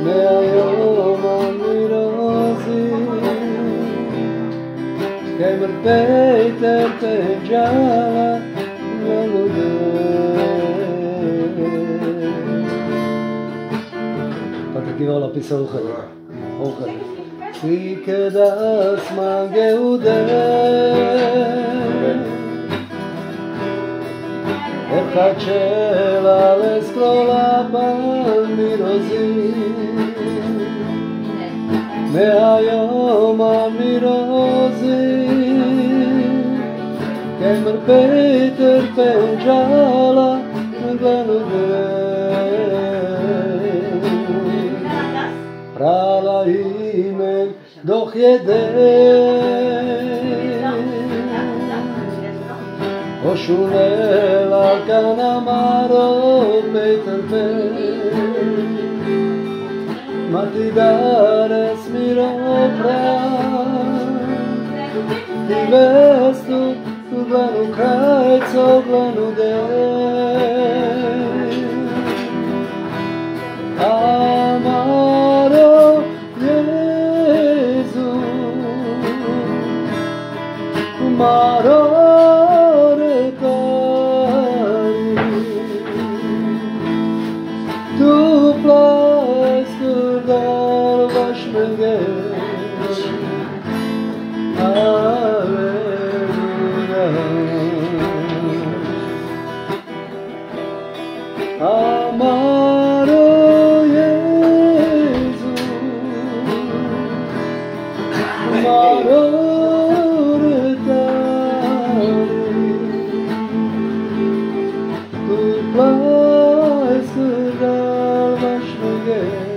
מהיום המרוזי כמר פייטר פג'לה Aquí va la pizza hoja. Si quedas mageude אחד שלה לסקרולה במירוזי מהיום המירוזי כמר פייטר פג'לה Rala imen doch yedei Oshulela kan amarot beterpe Matidares miropra Tivestu lanu krajcov lanu dei Amaro Jezu Maroretari Tu plaistur dar vașmege Aleluia Amaro Tu plaistur dar vașmege